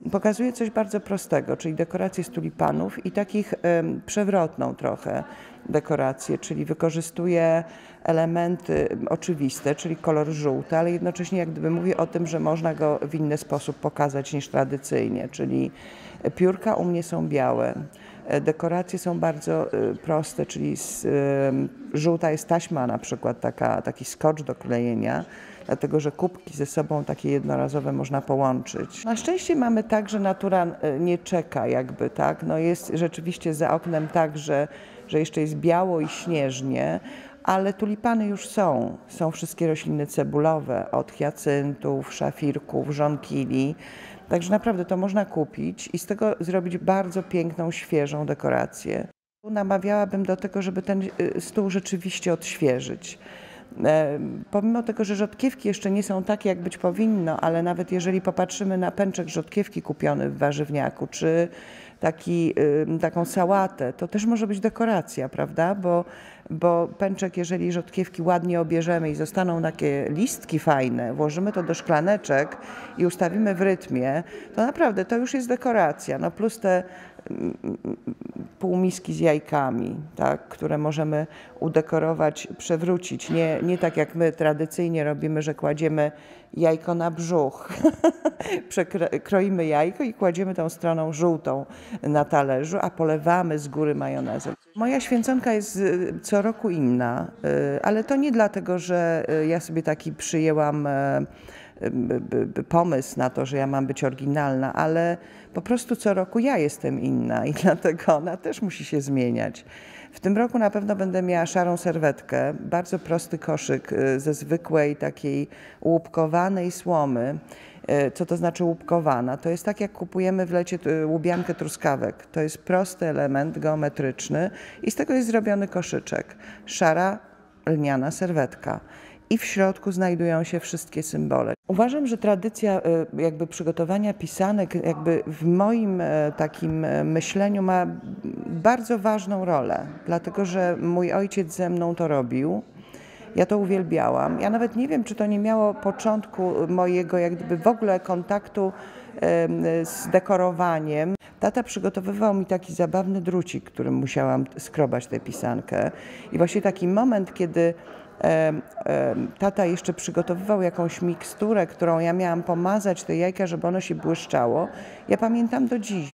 Pokazuje coś bardzo prostego, czyli dekorację z tulipanów i takich przewrotną trochę dekorację, czyli wykorzystuje elementy oczywiste, czyli kolor żółty, ale jednocześnie jak gdyby mówię o tym, że można go w inny sposób pokazać niż tradycyjnie, czyli piórka u mnie są białe. Dekoracje są bardzo proste, czyli żółta jest taśma na przykład, taki skotch do klejenia, dlatego że kubki ze sobą takie jednorazowe można połączyć. Na szczęście mamy tak, że natura nie czeka jakby, tak? No jest rzeczywiście za oknem tak, że jeszcze jest biało i śnieżnie, ale tulipany już są. Są wszystkie rośliny cebulowe, od hiacyntów, szafirków, żonkili. Także naprawdę to można kupić i z tego zrobić bardzo piękną, świeżą dekorację. Namawiałabym do tego, żeby ten stół rzeczywiście odświeżyć. Pomimo tego, że rzodkiewki jeszcze nie są takie, jak być powinno, ale nawet jeżeli popatrzymy na pęczek rzodkiewki kupiony w warzywniaku, czy taką sałatę, to też może być dekoracja, prawda? Bo pęczek, jeżeli rzodkiewki ładnie obierzemy i zostaną takie listki fajne, włożymy to do szklaneczek i ustawimy w rytmie, to naprawdę to już jest dekoracja. No plus te półmiski z jajkami, tak, które możemy udekorować, przewrócić. Nie tak jak my tradycyjnie robimy, że kładziemy jajko na brzuch. Kroimy jajko i kładziemy tą stroną żółtą na talerzu, a polewamy z góry majonezem. Moja święconka jest co roku inna, ale to nie dlatego, że ja sobie taki przyjęłam pomysł na to, że ja mam być oryginalna, ale po prostu co roku ja jestem inna i dlatego ona też musi się zmieniać. W tym roku na pewno będę miała szarą serwetkę, bardzo prosty koszyk ze zwykłej takiej łupkowanej słomy. Co to znaczy łupkowana? To jest tak, jak kupujemy w lecie łubiankę truskawek. To jest prosty element geometryczny i z tego jest zrobiony koszyczek. Szara lniana serwetka. I w środku znajdują się wszystkie symbole. Uważam, że tradycja jakby przygotowania pisanek jakby w moim takim myśleniu ma bardzo ważną rolę, dlatego że mój ojciec ze mną to robił. Ja to uwielbiałam. Ja nawet nie wiem, czy to nie miało początku mojego jak gdyby w ogóle kontaktu z dekorowaniem. Tata przygotowywał mi taki zabawny drucik, którym musiałam skrobać tę pisankę. I właśnie taki moment, kiedy tata jeszcze przygotowywał jakąś miksturę, którą ja miałam pomazać te jajka, żeby ono się błyszczało. Ja pamiętam do dziś.